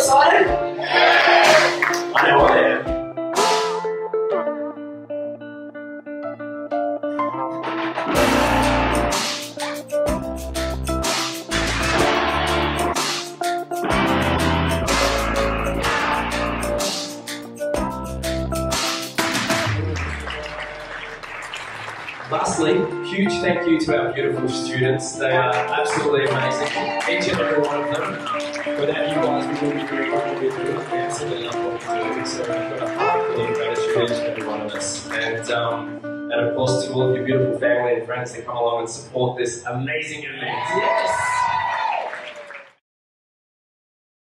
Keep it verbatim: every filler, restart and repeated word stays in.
excited? I know I am. Lastly, huge thank you to our beautiful students. They are absolutely amazing, each and every one of them. Without you guys, we wouldn't be doing what we're doing. We absolutely love what we're doing. So we've got a heart full of gratitude to each and every one of us. And, um, and of course, to all of your beautiful family and friends that come along and support this amazing event. Yes!